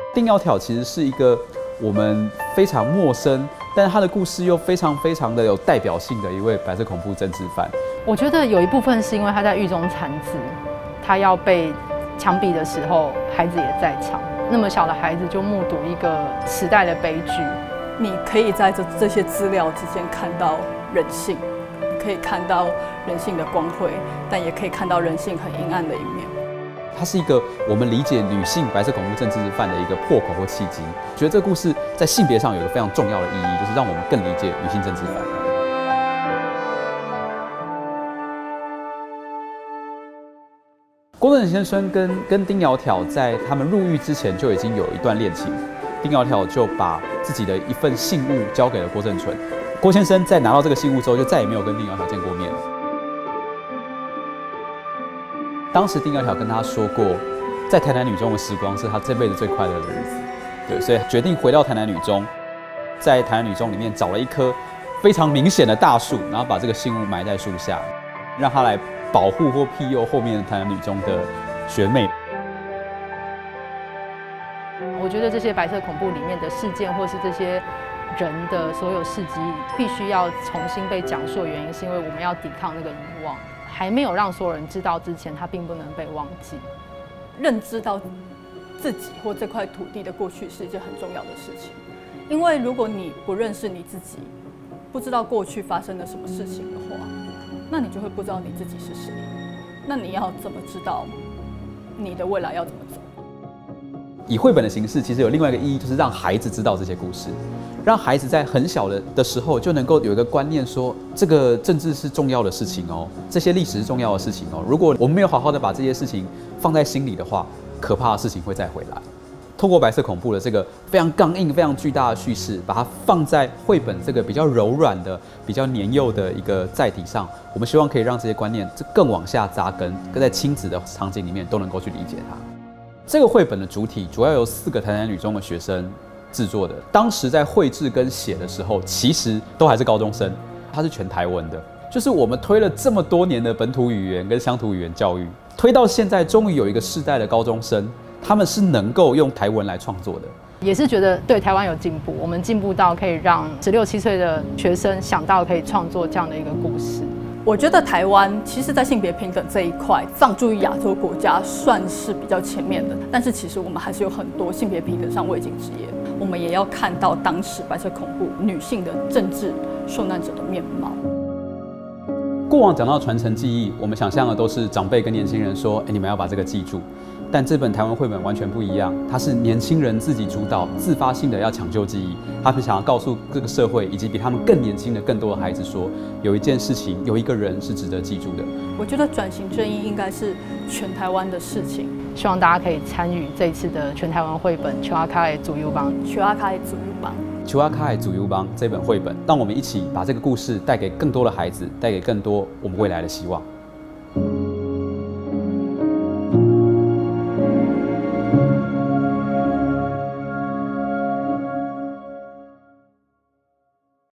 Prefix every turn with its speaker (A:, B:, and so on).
A: 丁窈窕其实是一个我们非常陌生，但是他的故事又非常的有代表性的一位白色恐怖政治犯。
B: 我觉得有一部分是因为他在狱中惨死，他要被枪毙的时候，孩子也在场。那么小的孩子就目睹一个时代的悲剧。
C: 你可以在这些资料之间看到人性，可以看到人性的光辉，但也可以看到人性很阴暗的一面。
A: 它是一个我们理解女性白色恐怖政治犯的一个破口或契机。觉得这个故事在性别上有一个非常重要的意义，就是让我们更理解女性政治犯。郭正先生跟丁窈窕在他们入狱之前就已经有一段恋情，丁窈窕就把自己的一份信物交给了郭正淳。郭先生在拿到这个信物之后，就再也没有跟丁窈窕见过面了。当时丁窈窕跟他说过，在台南女中的时光是他这辈子最快乐的日子，对，所以决定回到台南女中，在台南女中里面找了一棵非常明显的大树，然后把这个信物埋在树下，让他来保护或庇佑后面的台南女中的学妹。
B: 我觉得这些白色恐怖里面的事件，或是这些人的所有事迹，必须要重新被讲述的原因，是因为我们要抵抗那个遗忘。还没有让所有人知道之前，它并不能被忘记。
C: 认知到自己或这块土地的过去是一件很重要的事情，因为如果你不认识你自己，不知道过去发生了什么事情的话，那你就会不知道你自己是谁。那你要怎么知道你的未来要怎么走？
A: 以绘本的形式，其实有另外一个意义，就是让孩子知道这些故事，让孩子在很小的时候就能够有一个观念说，这个政治是重要的事情哦，这些历史是重要的事情哦。如果我们没有好好的把这些事情放在心里的话，可怕的事情会再回来。透过白色恐怖的这个非常刚硬、非常巨大的叙事，把它放在绘本这个比较柔软的、比较年幼的一个载体上，我们希望可以让这些观念更往下扎根，更在亲子的场景里面都能够去理解它。这个绘本的主体主要由4个台南女中的学生制作的，当时在绘制跟写的时候，其实都还是高中生，它是全台文的。就是我们推了这么多年的本土语言跟乡土语言教育，推到现在，终于有一个世代的高中生，他们是能够用台文来创作的。
B: 也是觉得对台湾有进步，我们进步到可以让16、17岁的学生想到可以创作这样的一个故事。
C: 我觉得台湾其实在性别平等这一块，放诸于亚洲国家算是比较前面的，但是其实我们还是有很多性别平等上未尽之业。我们也要看到当时白色恐怖女性的政治受难者的面貌。
A: 过往讲到传承记忆，我们想象的都是长辈跟年轻人说：“你们要把这个记住。”但这本台湾绘本完全不一样，它是年轻人自己主导、自发性的要抢救记忆。他们想要告诉这个社会以及比他们更年轻的更多的孩子说，有一件事情，有一个人是值得记住的。
C: 我觉得转型正义应该是全台湾的事情，
B: 希望大家可以参与这一次的全台湾绘本《求阿卡的祖友邦》。
C: 求阿卡的祖友邦。
A: 求阿卡的祖友邦这本绘本，让我们一起把这个故事带给更多的孩子，带给更多我们未来的希望。